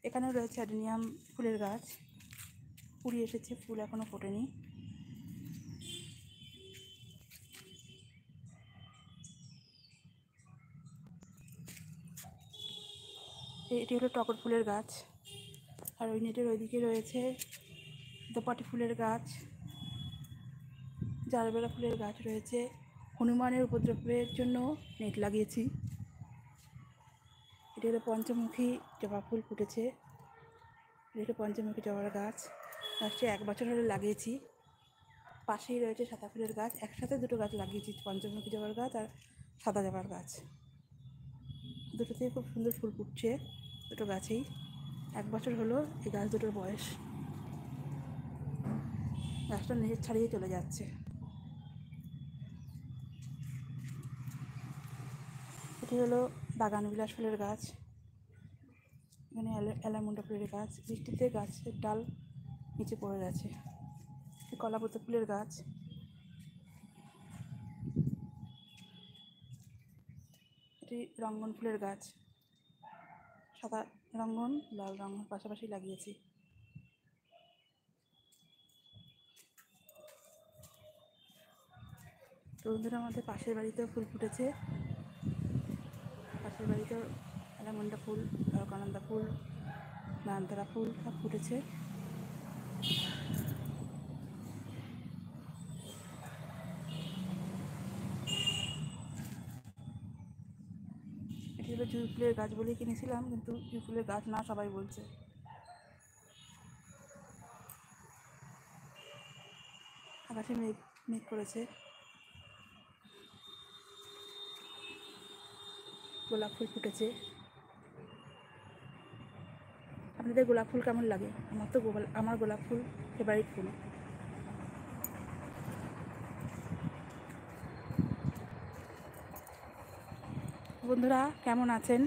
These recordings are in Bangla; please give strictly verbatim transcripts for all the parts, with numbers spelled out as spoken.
এখানেও রয়েছে অ্যাডেনিয়াম ফুলের গাছ, কুড়ি এসেছে, ফুল এখনও ফোটেনি। এটি হলো টগর ফুলের গাছ। আর ওই নেটের ওইদিকে রয়েছে দোপাটি ফুলের গাছ, জারবেরা ফুলের গাছ রয়েছে। হনুমানের উপদ্রবের জন্য নেট লাগিয়েছি। এটি হলো পঞ্চমুখী জবা ফুল ফুটেছে। এটি হলো পঞ্চমুখী জবার গাছ, গাছটি এক বছর হলে লাগিয়েছি। পাশেই রয়েছে সাদা ফুলের গাছ, একসাথে দুটো গাছ লাগিয়েছি, পঞ্চমুখী জবার গাছ আর সাদা জবার গাছ। দুটোতেই খুব সুন্দর ফুল ফুটছে, দুটো গাছেই। এক বছর হলো এই গাছ দুটোর বয়স। গাছটা নেট ছাড়িয়ে চলে যাচ্ছে। এটি হলো বাগানবিলাস ফুলের গাছ। এখানে অ্যালামুন্ডা ফুলের গাছ, বৃষ্টিতে গাছের ডাল নিচে পড়ে গেছে। কলাপতি ফুলের গাছ, এটি রঙ্গন ফুলের গাছ, সাদা রঙ্গন লাল রঙ্গন পাশাপাশি লাগিয়েছি। তো বন্ধুরা, আমাদের পাশের বাড়িতেও ফুল ফুটেছে। পাশের বাড়িতেও অ্যালামুন্ডা ফুল, অলকানন্দা ফুল, নয়নতারা ফুল সব ফুটেছে। এটি হলো জুঁই ফুলের গাছ বলেই কিনেছিলাম, কিন্তু জুঁই ফুলের গাছ না সবাই বলছে। আকাশে মেঘ মেঘ করেছে। গোলাপ ফুল ফুটেছে। আপনাদের গোলাপ ফুল কেমন লাগে? আমার তো আমার গোলাপ ফুল ফেভারিট ফুল। বন্ধুরা কেমন আছেন?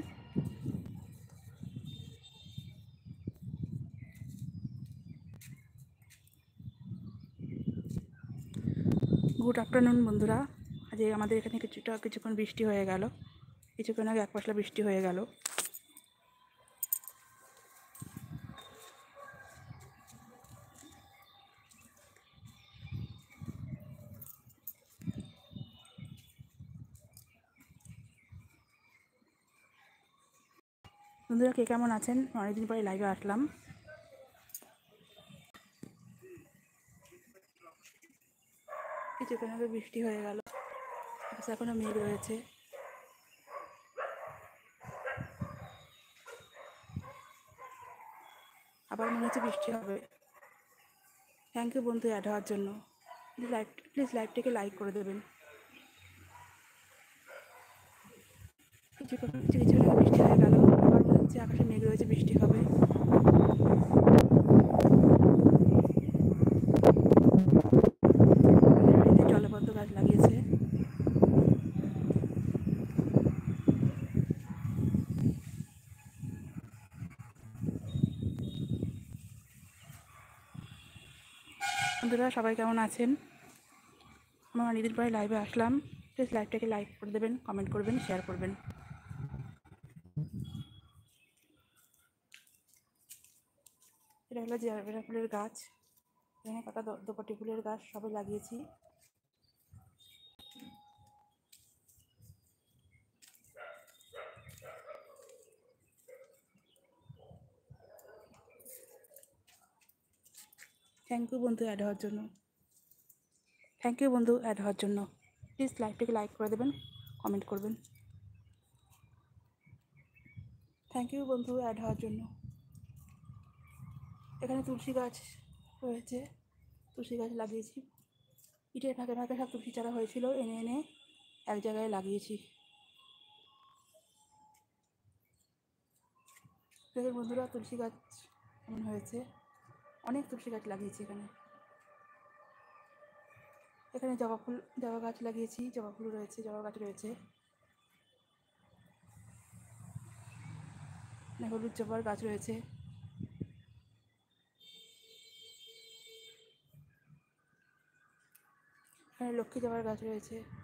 গুড আফটারনুন বন্ধুরা। আজ আমাদের এখানে কিছুটা কিছুক্ষণ বৃষ্টি হয়ে গেল, কিছুক্ষণ আগে এক পশলা বৃষ্টি হয়ে গেল। বন্ধুরা কে কেমন আছেন? অনেকদিন পরে লাইভে আসলাম। কিছুক্ষণ আগে বৃষ্টি হয়ে গেল, এখনো মেঘ রয়েছে। আবার মনে হচ্ছে বৃষ্টি হবে। থ্যাংক ইউ বন্ধু অ্যাড হওয়ার জন্য। লাইভ প্লিজ লাইভটাকে লাইক করে দেবেন। কিছু কিছু কিছু বৃষ্টি হয়ে গেল, আবার মনে হচ্ছে আকাশে মেঘ রয়েছে, বৃষ্টি হবে। জলবদ্ধ গাছ লাগিয়েছে। বন্ধুরা সবাই কেমন আছেন? আমার অনেকদিন পরে লাইভে আসলাম। প্লিজ লাইভটাকে লাইক করে দেবেন, কমেন্ট করবেন, শেয়ার করবেন। এটা হলো জারবেরা ফুলের গাছ। এখানে কটা দোপাটি ফুলের গাছ সবাই লাগিয়েছি। থ্যাংক ইউ বন্ধু অ্যাড হওয়ার জন্য। থ্যাংক ইউ বন্ধু অ্যাড হওয়ার জন্য। প্লিজ লাইভটাকে লাইক করে দেবেন, কমেন্ট করবেন। থ্যাংক ইউ বন্ধু অ্যাড হওয়ার জন্য। এখানে তুলসী গাছ রয়েছে, তুলসী গাছ লাগিয়েছি। ইটের ফাঁকে ফাঁকে সব তুলসী চারা হয়েছিল, এনে এনে এক জায়গায় লাগিয়েছি। দেখুন বন্ধুরা তুলসী গাছ কেমন হয়েছে। অনেক তুলসী গাছ লাগিয়েছি এখানে। এখানে জবা ফুল জবা গাছ লাগিয়েছি, জবা ফুল রয়েছে, জবা গাছ রয়েছে। হলুদ জবার গাছ রয়েছে। এখানে লক্ষ্মী জবার গাছ রয়েছে।